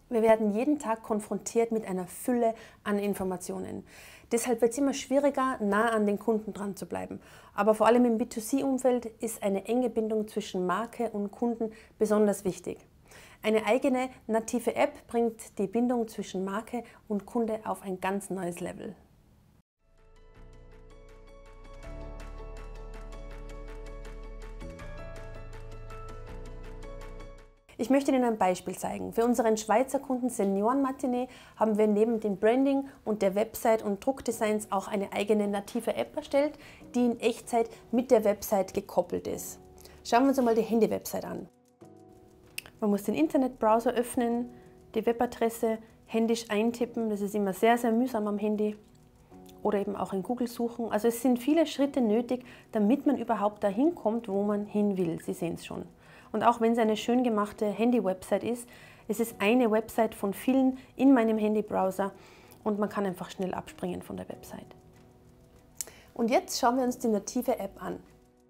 Wir werden jeden Tag konfrontiert mit einer Fülle an Informationen. Deshalb wird es immer schwieriger, nah an den Kunden dran zu bleiben. Aber vor allem im B2C-Umfeld ist eine enge Bindung zwischen Marke und Kunden besonders wichtig. Eine eigene native App bringt die Bindung zwischen Marke und Kunde auf ein ganz neues Level. Ich möchte Ihnen ein Beispiel zeigen. Für unseren Schweizer Kunden Seniorenmatinee haben wir neben dem Branding und der Website und Druckdesigns auch eine eigene native App erstellt, die in Echtzeit mit der Website gekoppelt ist. Schauen wir uns einmal die Handy-Website an. Man muss den Internetbrowser öffnen, die Webadresse händisch eintippen, das ist immer sehr, sehr mühsam am Handy. Oder eben auch in Google suchen. Also es sind viele Schritte nötig, damit man überhaupt dahin kommt, wo man hin will. Sie sehen es schon. Und auch wenn es eine schön gemachte Handy-Website ist, es ist eine Website von vielen in meinem Handybrowser und man kann einfach schnell abspringen von der Website. Und jetzt schauen wir uns die native App an.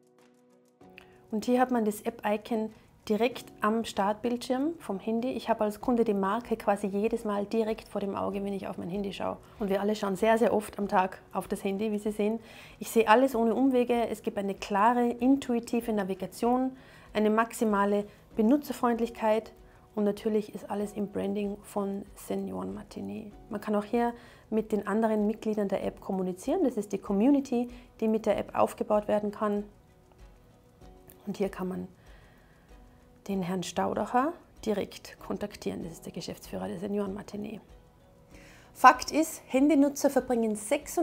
Und hier hat man das App-Icon direkt am Startbildschirm vom Handy. Ich habe als Kunde die Marke quasi jedes Mal direkt vor dem Auge, wenn ich auf mein Handy schaue. Und wir alle schauen sehr, sehr oft am Tag auf das Handy, wie Sie sehen. Ich sehe alles ohne Umwege. Es gibt eine klare, intuitive Navigation, eine maximale Benutzerfreundlichkeit und natürlich ist alles im Branding von Seniorenmatinee. Man kann auch hier mit den anderen Mitgliedern der App kommunizieren. Das ist die Community, die mit der App aufgebaut werden kann. Und hier kann man den Herrn Staudacher direkt kontaktieren. Das ist der Geschäftsführer der Seniorenmatinee. Fakt ist, Handynutzer verbringen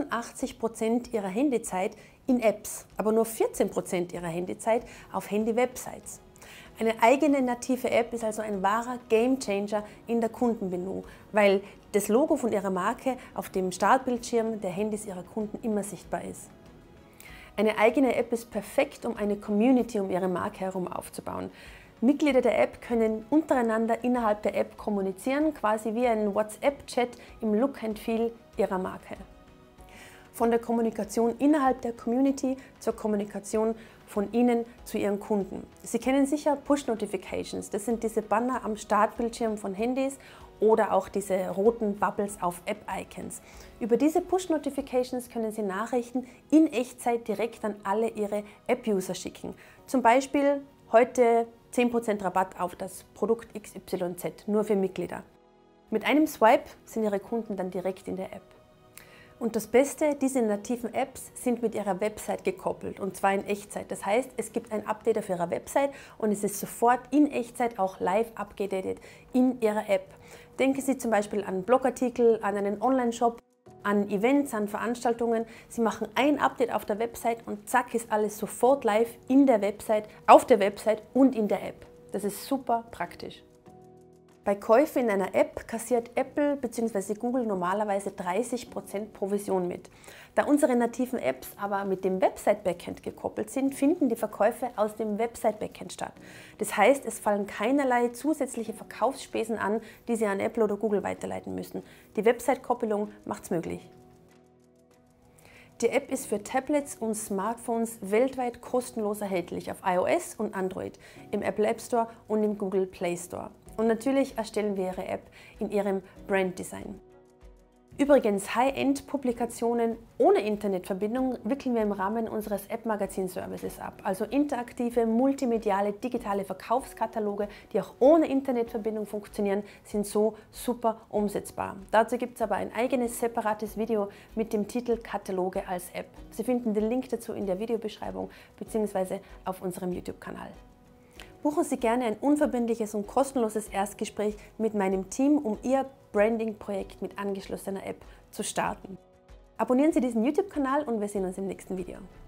86% ihrer Handyzeit in Apps, aber nur 14% ihrer Handyzeit auf Handy-Websites. Eine eigene native App ist also ein wahrer Gamechanger in der Kundenbindung, weil das Logo von ihrer Marke auf dem Startbildschirm der Handys ihrer Kunden immer sichtbar ist. Eine eigene App ist perfekt, um eine Community um ihre Marke herum aufzubauen. Mitglieder der App können untereinander innerhalb der App kommunizieren, quasi wie ein WhatsApp-Chat im Look and Feel ihrer Marke. Von der Kommunikation innerhalb der Community zur Kommunikation von Ihnen zu Ihren Kunden. Sie kennen sicher Push-Notifications, das sind diese Banner am Startbildschirm von Handys oder auch diese roten Bubbles auf App-Icons. Über diese Push-Notifications können Sie Nachrichten in Echtzeit direkt an alle Ihre App-User schicken. Zum Beispiel heute 10% Rabatt auf das Produkt XYZ, nur für Mitglieder. Mit einem Swipe sind Ihre Kunden dann direkt in der App. Und das Beste, diese nativen Apps sind mit Ihrer Website gekoppelt und zwar in Echtzeit. Das heißt, es gibt ein Update auf Ihrer Website und es ist sofort in Echtzeit auch live abgedatet in Ihrer App. Denken Sie zum Beispiel an Blogartikel, an einen Online-Shop, an Events, an Veranstaltungen. Sie machen ein Update auf der Website und zack ist alles sofort live in der Website, auf der Website und in der App. Das ist super praktisch. Bei Käufen in einer App kassiert Apple bzw. Google normalerweise 30% Provision mit. Da unsere nativen Apps aber mit dem Website-Backend gekoppelt sind, finden die Verkäufe aus dem Website-Backend statt. Das heißt, es fallen keinerlei zusätzliche Verkaufsspesen an, die Sie an Apple oder Google weiterleiten müssen. Die Website-Koppelung macht es möglich. Die App ist für Tablets und Smartphones weltweit kostenlos erhältlich auf iOS und Android, im Apple App Store und im Google Play Store. Und natürlich erstellen wir Ihre App in Ihrem Branddesign. Übrigens, High-End-Publikationen ohne Internetverbindung wickeln wir im Rahmen unseres App-Magazin-Services ab. Also interaktive, multimediale, digitale Verkaufskataloge, die auch ohne Internetverbindung funktionieren, sind so super umsetzbar. Dazu gibt es aber ein eigenes, separates Video mit dem Titel Kataloge als App. Sie finden den Link dazu in der Videobeschreibung bzw. auf unserem YouTube-Kanal. Buchen Sie gerne ein unverbindliches und kostenloses Erstgespräch mit meinem Team, um Ihr Branding-Projekt mit angeschlossener App zu starten. Abonnieren Sie diesen YouTube-Kanal und wir sehen uns im nächsten Video.